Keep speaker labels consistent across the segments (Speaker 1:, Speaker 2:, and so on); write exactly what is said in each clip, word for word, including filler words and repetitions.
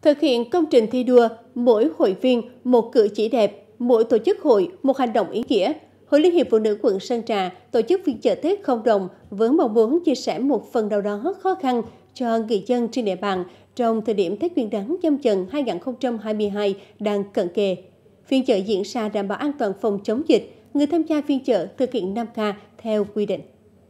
Speaker 1: Thực hiện công trình thi đua, mỗi hội viên một cử chỉ đẹp, mỗi tổ chức hội một hành động ý nghĩa. Hội Liên hiệp Phụ nữ quận Sơn Trà tổ chức phiên chợ Tết không đồng với mong muốn chia sẻ một phần nào đó khó khăn cho người dân trên địa bàn trong thời điểm Tết Nguyên đán Nhâm Dần hai nghìn không trăm hai mươi hai đang cận kề. Phiên chợ diễn ra đảm bảo an toàn phòng chống dịch, người tham gia phiên chợ thực hiện năm K theo quy định.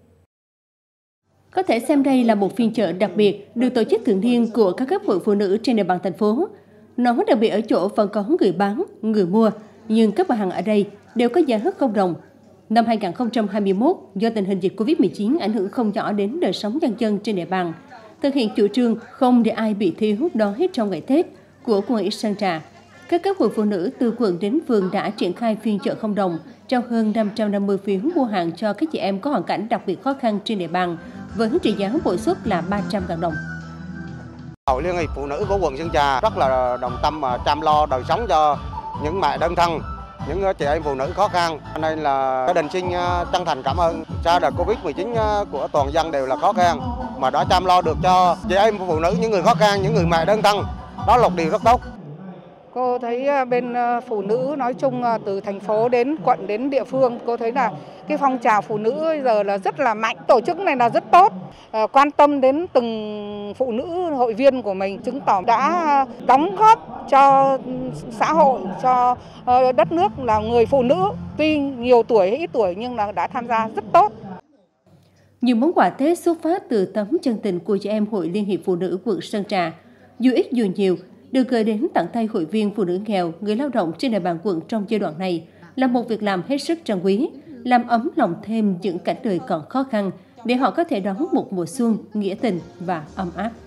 Speaker 1: Có thể xem đây là một phiên chợ đặc biệt được tổ chức thường niên của các cấp hội phụ nữ trên địa bàn thành phố. Nó đặc biệt ở chỗ vẫn có người bán, người mua, nhưng các mặt hàng ở đây đều có giá hết không đồng. Năm hai nghìn không trăm hai mươi mốt, do tình hình dịch Covid mười chín ảnh hưởng không nhỏ đến đời sống nhân dân trên địa bàn, thực hiện chủ trương không để ai bị thiếu đói trong ngày Tết của quận ủy Sơn Trà, các cấp hội phụ nữ từ quận đến phường đã triển khai phiên chợ không đồng, trao hơn năm trăm năm mươi phiếu mua hàng cho các chị em có hoàn cảnh đặc biệt khó khăn trên địa bàn, với trị giá mỗi suất là ba trăm nghìn đồng.
Speaker 2: Hội Liên hiệp Phụ nữ của quận Sơn Trà rất là đồng tâm và chăm lo đời sống cho những mẹ đơn thân, những chị em phụ nữ khó khăn. Nên là gia đình xin chân thành cảm ơn. Sau đợt Covid mười chín của toàn dân đều là khó khăn, mà đã chăm lo được cho chị em phụ nữ, những người khó khăn, những người mẹ đơn thân. Đó là một điều rất tốt.
Speaker 3: Cô thấy bên phụ nữ nói chung từ thành phố đến quận đến địa phương, cô thấy là cái phong trào phụ nữ bây giờ là rất là mạnh. Tổ chức này là rất tốt, quan tâm đến từng phụ nữ hội viên của mình, chứng tỏ đã đóng góp cho xã hội, cho đất nước là người phụ nữ. Tuy nhiều tuổi hay ít tuổi nhưng là đã tham gia rất tốt.
Speaker 1: Nhiều món quà Tết xuất phát từ tấm chân tình của chị em Hội Liên hiệp Phụ nữ quận Sơn Trà, dù ít dù nhiều, được gửi đến tận tay hội viên phụ nữ nghèo, người lao động trên địa bàn quận trong giai đoạn này là một việc làm hết sức trân quý, làm ấm lòng thêm những cảnh đời còn khó khăn để họ có thể đón một mùa xuân nghĩa tình và ấm áp.